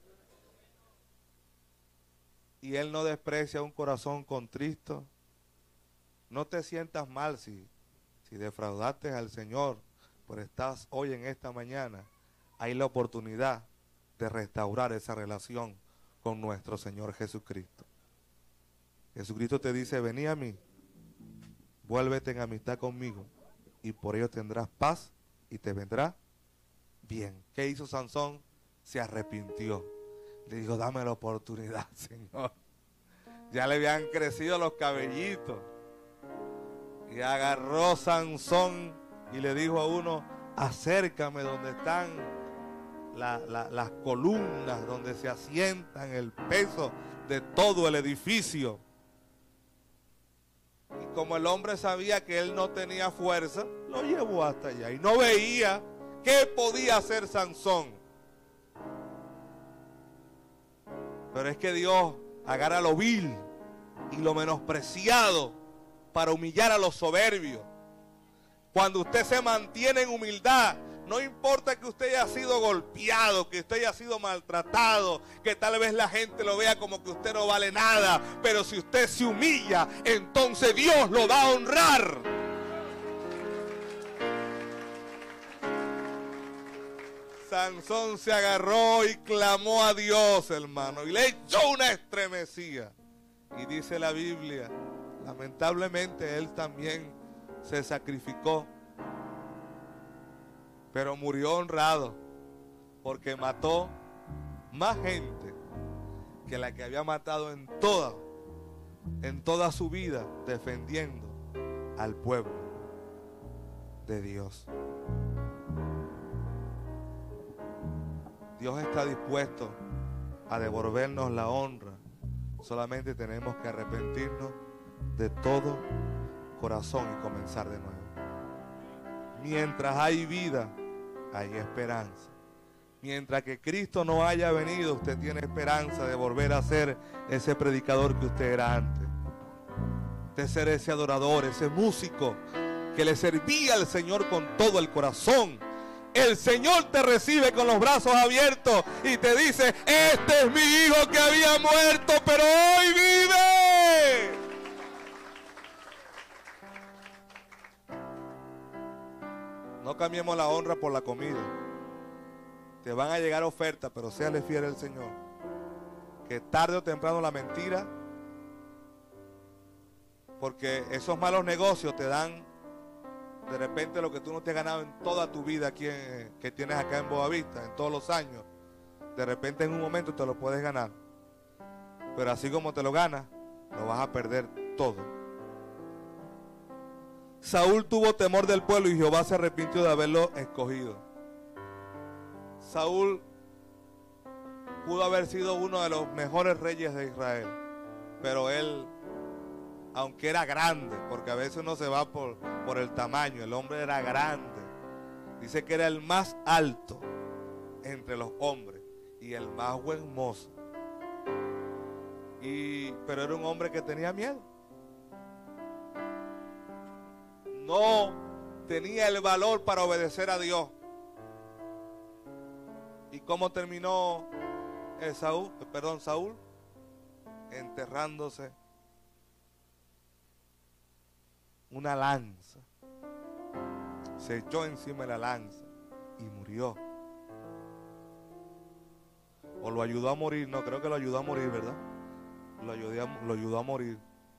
Y Él no desprecia un corazón contristo. No te sientas mal si, si defraudaste al Señor, pero estás hoy en esta mañana. Hay la oportunidad de restaurar esa relación con nuestro Señor Jesucristo. Jesucristo te dice: vení a mí, vuélvete en amistad conmigo, y por ello tendrás paz y te vendrá bien. ¿Qué hizo Sansón? se arrepintió. Le dijo, dame la oportunidad, Señor. Ya le habían crecido los cabellitos. Y agarró Sansón y le dijo a uno, acércame donde están la, la, las columnas, donde se asientan el peso de todo el edificio. Y como el hombre sabía que él no tenía fuerza, lo llevó hasta allá. Y no veía qué podía hacer Sansón. Pero es que Dios agarra lo vil y lo menospreciado para humillar a los soberbios. Cuando usted se mantiene en humildad, no importa que usted haya sido golpeado, que usted haya sido maltratado, que tal vez la gente lo vea como que usted no vale nada, pero si usted se humilla, entonces Dios lo va a honrar. Sansón se agarró y clamó a Dios, hermano, y le echó una estremecida. Y dice la Biblia, lamentablemente él también se sacrificó, pero murió honrado, porque mató más gente que la que había matado en toda, en toda su vida, defendiendo al pueblo de Dios. Dios está dispuesto a devolvernos la honra. Solamente tenemos que arrepentirnos de todo corazón y comenzar de nuevo. Mientras hay vida, hay esperanza. Mientras que Cristo no haya venido, usted tiene esperanza de volver a ser ese predicador que usted era antes. De ser ese adorador, ese músico que le servía al Señor con todo el corazón. El Señor te recibe con los brazos abiertos y te dice, este es mi hijo que había muerto, pero hoy vive. No cambiemos la honra por la comida. Te van a llegar ofertas, pero séale fiel al Señor. Que tarde o temprano la mentira, porque esos malos negocios te dan de repente lo que tú no te has ganado en toda tu vida aquí en, que tienes acá en Boavista, en todos los años. De repente en un momento te lo puedes ganar. Pero así como te lo ganas, lo vas a perder todo. Saúl tuvo temor del pueblo y Jehová se arrepintió de haberlo escogido. Saúl pudo haber sido uno de los mejores reyes de Israel, pero él, aunque era grande, porque a veces uno se va por, por el tamaño, el hombre era grande. Dice que era el más alto entre los hombres y el más buen mozo. Y, pero era un hombre que tenía miedo. No tenía el valor para obedecer a Dios. ¿Y cómo terminó Esaú, perdón, Saúl? Enterrándose una lanza. Se echó encima de la lanza y murió. O lo ayudó a morir, no, creo que lo ayudó a morir, ¿verdad? Lo ayudó a, lo ayudó a morir.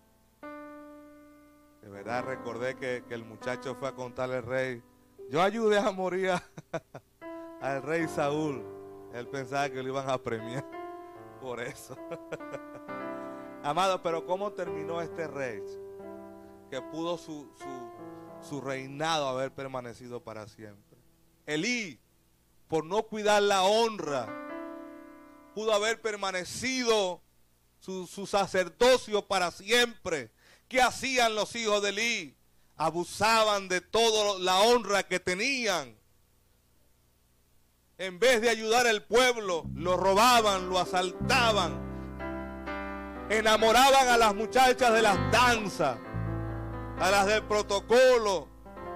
De verdad recordé que, que el muchacho fue a contarle al rey, yo ayudé a morir a, al rey Saúl. Él pensaba que lo iban a premiar por eso. Amado, pero ¿cómo terminó este rey? Que pudo su, su, su reinado haber permanecido para siempre. Elí, por no cuidar la honra, pudo haber permanecido su, su sacerdocio para siempre. ¿Qué hacían los hijos de Elí? Abusaban de toda la honra que tenían. En vez de ayudar al pueblo, lo robaban, lo asaltaban. Enamoraban a las muchachas de las danzas, a las del protocolo.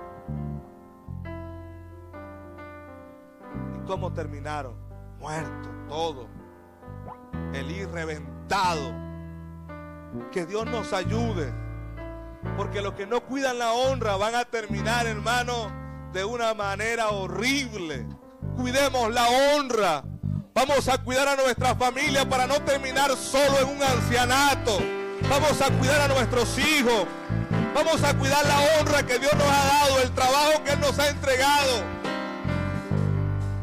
¿Y cómo terminaron? Muertos todos. Elí reventado. Que Dios nos ayude, porque los que no cuidan la honra van a terminar, hermano, de una manera horrible. Cuidemos la honra. Vamos a cuidar a nuestra familia para no terminar solo en un ancianato. Vamos a cuidar a nuestros hijos. Vamos a cuidar la honra que Dios nos ha dado, el trabajo que Él nos ha entregado.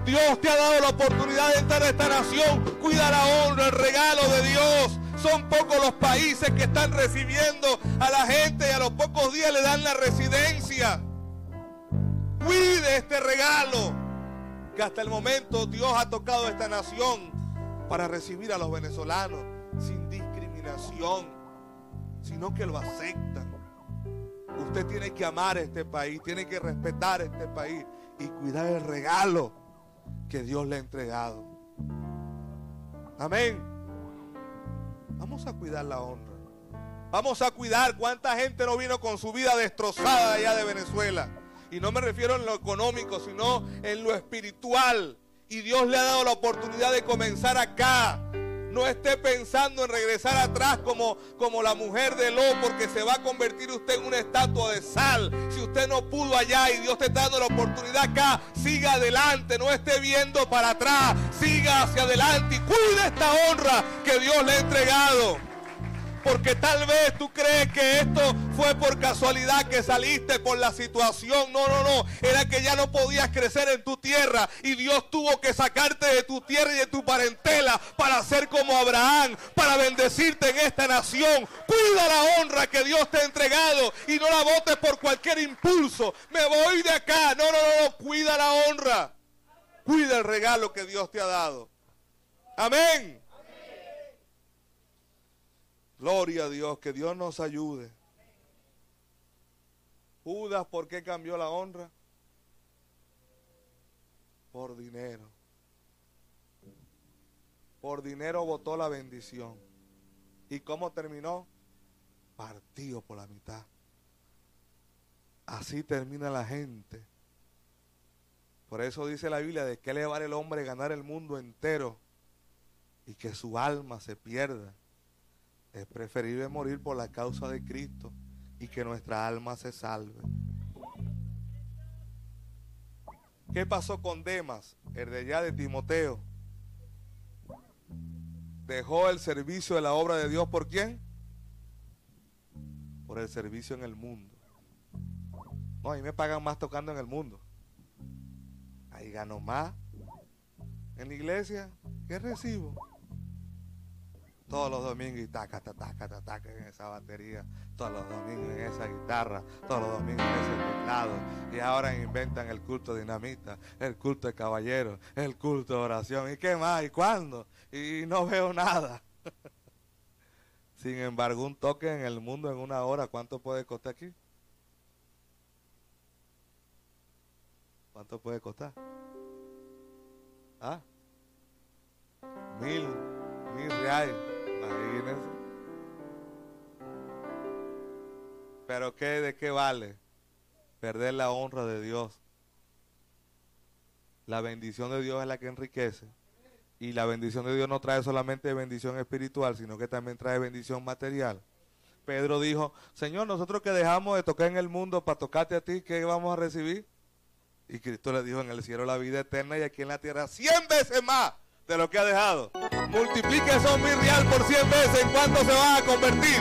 Dios te ha dado la oportunidad de entrar a esta nación. Cuida la honra, el regalo de Dios. Son pocos los países que están recibiendo a la gente y a los pocos días le dan la residencia. Cuide este regalo que hasta el momento Dios ha tocado esta nación para recibir a los venezolanos sin discriminación, sino que lo aceptan. Usted tiene que amar este país, tiene que respetar este país y cuidar el regalo que Dios le ha entregado. Amén. Vamos a cuidar la honra. Vamos a cuidar cuánta gente no vino con su vida destrozada allá de Venezuela. Y no me refiero en lo económico, sino en lo espiritual. Y Dios le ha dado la oportunidad de comenzar acá. No esté pensando en regresar atrás como, como la mujer de Lot, porque se va a convertir usted en una estatua de sal. Si usted no pudo allá y Dios te está dando la oportunidad acá, siga adelante, no esté viendo para atrás, siga hacia adelante y cuide esta honra que Dios le ha entregado. Porque tal vez tú crees que esto fue por casualidad que saliste por la situación. No, no, no. Era que ya no podías crecer en tu tierra. Y Dios tuvo que sacarte de tu tierra y de tu parentela para ser como Abraham, para bendecirte en esta nación. Cuida la honra que Dios te ha entregado y no la botes por cualquier impulso. Me voy de acá. No, no, no, no. Cuida la honra. Cuida el regalo que Dios te ha dado. Amén. Gloria a Dios, que Dios nos ayude. Judas, ¿por qué cambió la honra? Por dinero. Por dinero botó la bendición. ¿Y cómo terminó? Partido por la mitad. Así termina la gente. Por eso dice la Biblia, ¿de qué le vale el hombre ganar el mundo entero y que su alma se pierda? Es preferible morir por la causa de Cristo y que nuestra alma se salve. ¿Qué pasó con Demas, el de allá de Timoteo? Dejó el servicio de la obra de Dios, ¿por quién? Por el servicio en el mundo. No, a mí me pagan más tocando en el mundo. Ahí gano más. En la iglesia, ¿qué recibo? Todos los domingos y taca, taca, taca, taca en esa batería, todos los domingos en esa guitarra, todos los domingos en ese teclado. Y ahora inventan el culto dinamita, el culto de caballeros, el culto de oración. ¿Y qué más? ¿Y cuándo? Y no veo nada. Sin embargo, un toque en el mundo en una hora, ¿cuánto puede costar aquí? ¿Cuánto puede costar? ¿Ah? Mil, mil reales. Imagínense. Pero ¿qué, de qué vale? Perder la honra de Dios. La bendición de Dios es la que enriquece. Y la bendición de Dios no trae solamente bendición espiritual, sino que también trae bendición material. Pedro dijo, Señor, nosotros que dejamos de tocar en el mundo para tocarte a ti, ¿qué vamos a recibir? Y Cristo le dijo, en el cielo la vida eterna y aquí en la tierra cien veces más de lo que ha dejado. Multiplique esos mil real por cien veces, ¿en cuánto se va a convertir?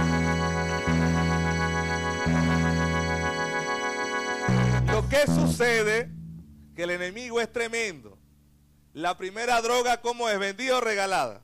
Lo que sucede, que el enemigo es tremendo. La primera droga, ¿cómo es? ¿Vendida o regalada?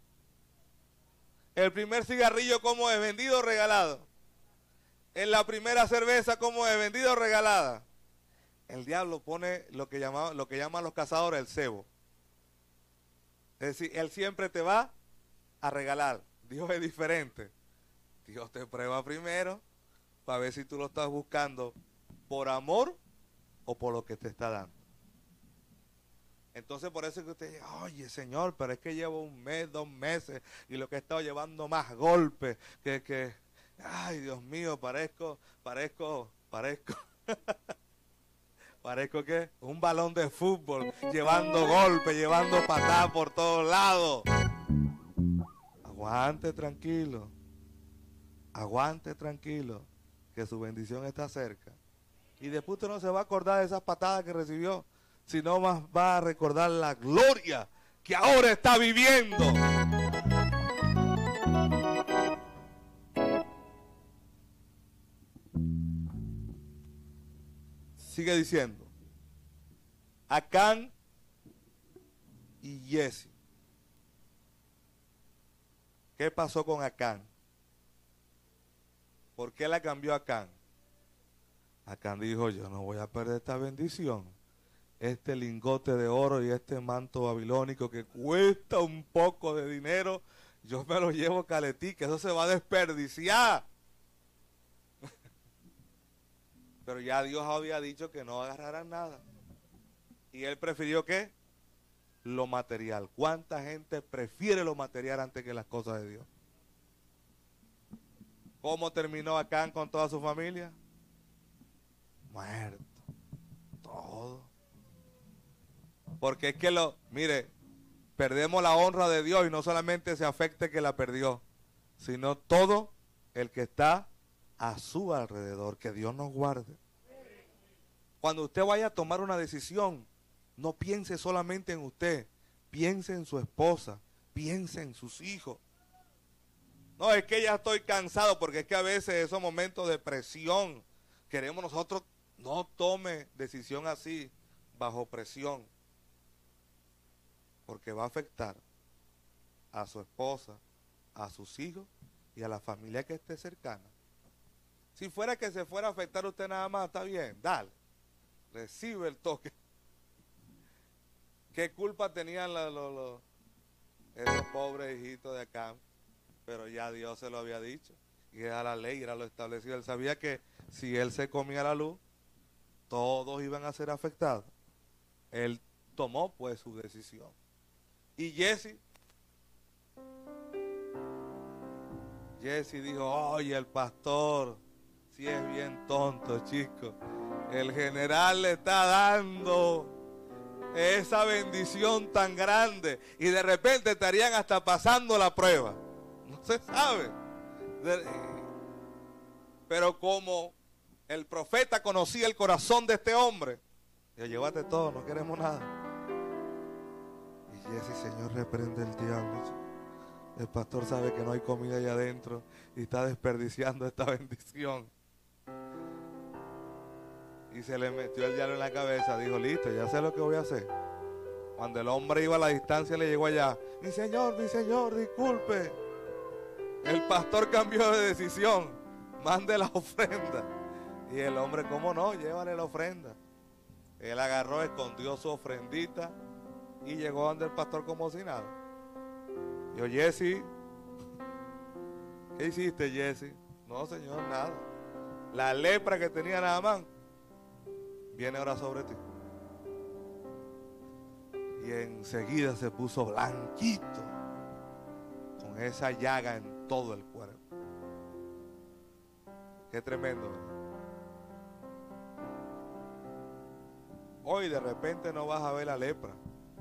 El primer cigarrillo, ¿cómo es? ¿Vendido o regalado? En la primera cerveza, ¿cómo es? ¿Vendida o regalada? El diablo pone lo que, llama, lo que llaman los cazadores el cebo. Es decir, él siempre te va a regalar. Dios es diferente. Dios te prueba primero para ver si tú lo estás buscando por amor o por lo que te está dando. Entonces por eso es que usted dice, oye Señor, pero es que llevo un mes, dos meses y lo que he estado llevando más golpes que, que, ay Dios mío, parezco, parezco, parezco. Parezco que un balón de fútbol, llevando golpes, llevando patadas por todos lados. Aguante tranquilo, aguante tranquilo, que su bendición está cerca. Y después usted no se va a acordar de esas patadas que recibió, sino más va a recordar la gloria que ahora está viviendo. Sigue diciendo, Acán y Jesse. ¿Qué pasó con Acán? ¿Por qué la cambió Acán? Acán dijo, yo no voy a perder esta bendición. Este lingote de oro y este manto babilónico que cuesta un poco de dinero, yo me lo llevo caletí, que eso se va a desperdiciar. Pero ya Dios había dicho que no agarraran nada. ¿Y él prefirió qué? Lo material. ¿Cuánta gente prefiere lo material antes que las cosas de Dios? ¿Cómo terminó Acán con toda su familia? Muerto. Todo. Porque es que lo, mire, perdemos la honra de Dios y no solamente se afecte que la perdió, sino todo el que está a su alrededor. Que Dios nos guarde. Cuando usted vaya a tomar una decisión, no piense solamente en usted, piense en su esposa, piense en sus hijos. No, es que ya estoy cansado, porque es que a veces esos momentos de presión, queremos nosotros, no tome decisión así, bajo presión, porque va a afectar a su esposa, a sus hijos y a la familia que esté cercana. Si fuera que se fuera a afectar a usted nada más, está bien, dale, recibe el toque. ¿Qué culpa tenían los, los, los, esos pobres hijitos de Acán? Pero ya Dios se lo había dicho. Y era la ley, era lo establecido. Él sabía que si él se comía la luz, todos iban a ser afectados. Él tomó pues su decisión. Y Jesse, Jesse dijo, oye, el pastor, si es bien tonto, chico. El general le está dando esa bendición tan grande y de repente estarían hasta pasando la prueba. No se sabe. De, pero como el profeta conocía el corazón de este hombre, dijo, llévate todo, no queremos nada. Y Jesse, Señor, reprende el diablo. El pastor sabe que no hay comida allá adentro y está desperdiciando esta bendición. Y se le metió el diablo en la cabeza. Dijo, listo, ya sé lo que voy a hacer. Cuando el hombre iba a la distancia, le llegó allá. Mi señor, mi señor, disculpe. El pastor cambió de decisión. Mande la ofrenda. Y el hombre, ¿cómo no? Llévale la ofrenda. Él agarró, escondió su ofrendita y llegó donde el pastor como si nada. Dijo, Jesse, ¿qué hiciste, Jesse? No, señor, nada. La lepra que tenía Naamán viene ahora sobre ti. Y enseguida se puso blanquito, con esa llaga en todo el cuerpo. Qué tremendo, ¿verdad? Hoy de repente no vas a ver la lepra,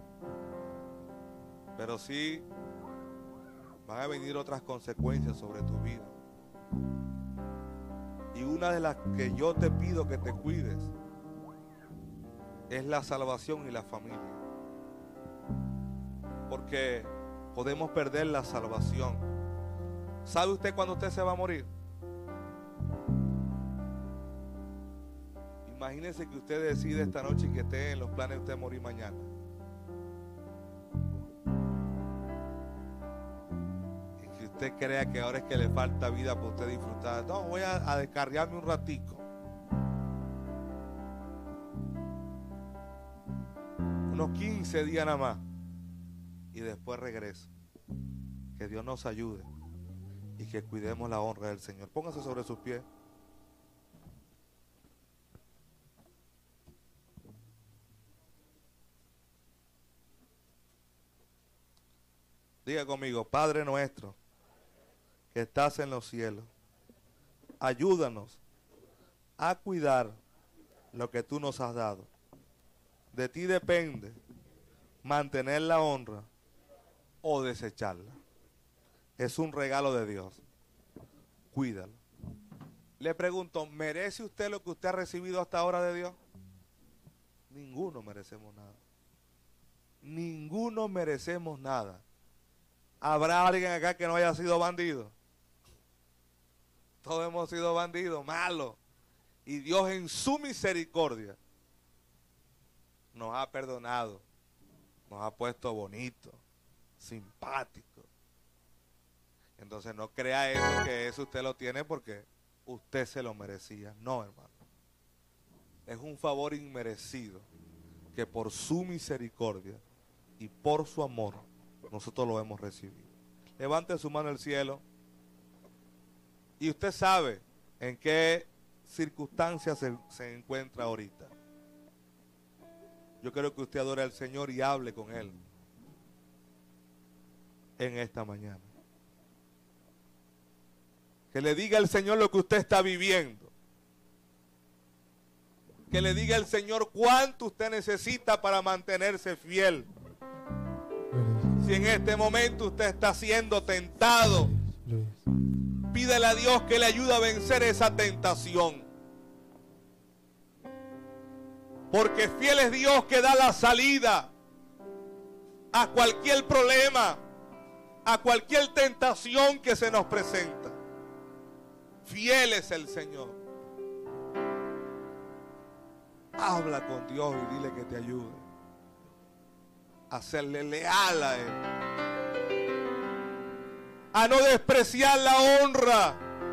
pero sí van a venir otras consecuencias sobre tu vida. Y una de las que yo te pido que te cuides es la salvación y la familia. Porque podemos perder la salvación. ¿Sabe usted cuándo usted se va a morir? Imagínese que usted decide esta noche y que esté en los planes de usted morir mañana. Y que usted crea que ahora es que le falta vida para usted disfrutar. No, voy a, a descargarme un ratico. Unos quince días nada más. Y después regreso. Que Dios nos ayude y que cuidemos la honra del Señor. Póngase sobre sus pies. Diga conmigo, Padre nuestro que estás en los cielos, ayúdanos a cuidar lo que tú nos has dado. De ti depende mantener la honra o desecharla. Es un regalo de Dios. Cuídalo. Le pregunto, ¿merece usted lo que usted ha recibido hasta ahora de Dios? Ninguno merecemos nada. Ninguno merecemos nada. ¿Habrá alguien acá que no haya sido bandido? Todos hemos sido bandidos, malos. Y Dios en su misericordia nos ha perdonado. nos ha puesto bonito, simpático. Entonces no crea eso, que eso usted lo tiene porque usted se lo merecía. No, hermano. Es un favor inmerecido que por su misericordia y por su amor nosotros lo hemos recibido. Levante su mano al cielo. Y usted sabe en qué circunstancias se, se encuentra ahorita. Yo quiero que usted adore al Señor y hable con Él en esta mañana. Que le diga al Señor lo que usted está viviendo. Que le diga al Señor cuánto usted necesita para mantenerse fiel. Si en este momento usted está siendo tentado, pídele a Dios que le ayude a vencer esa tentación. Porque fiel es Dios que da la salida a cualquier problema, a cualquier tentación que se nos presenta. Fiel es el Señor. Habla con Dios y dile que te ayude a serle leal a Él, a no despreciar la honra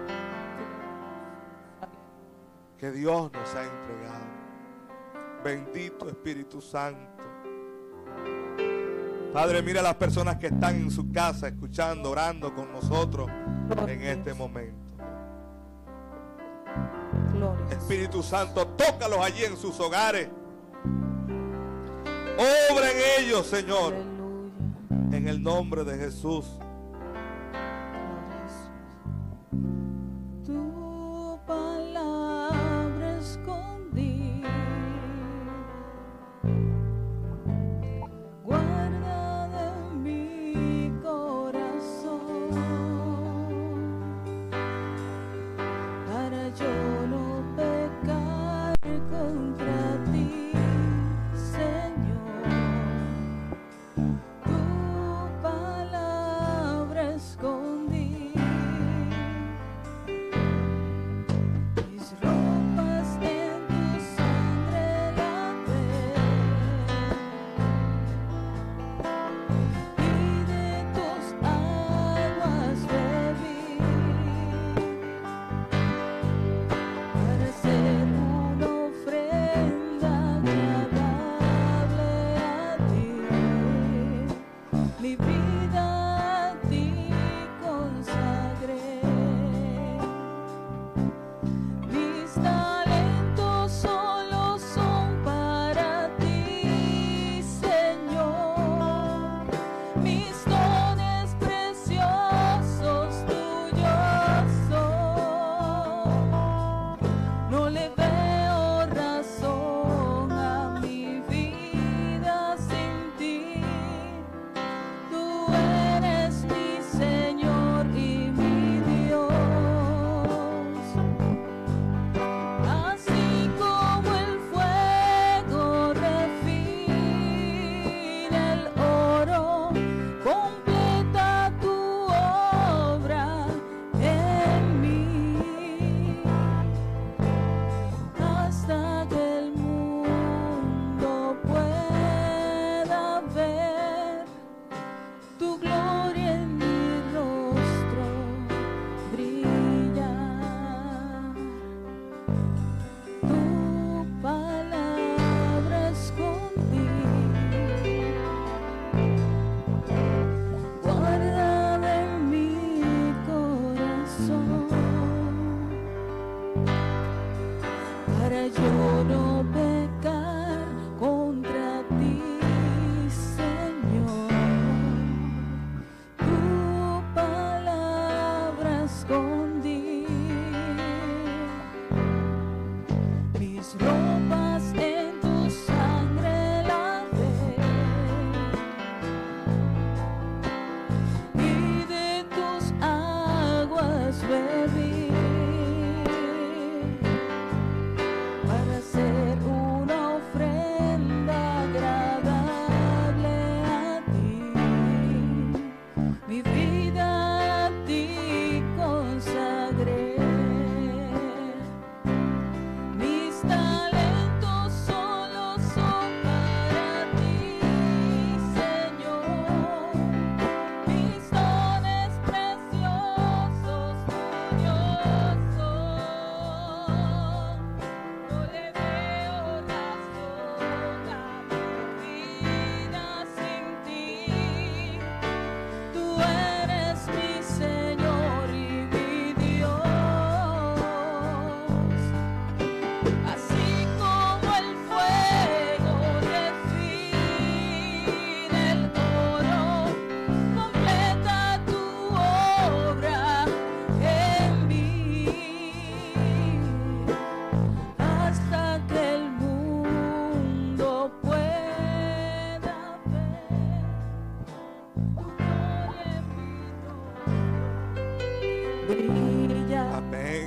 que Dios nos ha entregado. Bendito Espíritu Santo. Padre, mira a las personas que están en su casa escuchando, orando con nosotros en este momento. Espíritu Santo, tócalos allí en sus hogares. Obra en ellos, Señor. En el nombre de Jesús. Tu palabra escondí, guarda de mi corazón, para yo no pecar contra ti, Señor. Tu palabra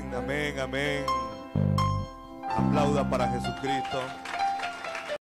amén, amén. Aplauda para Jesucristo.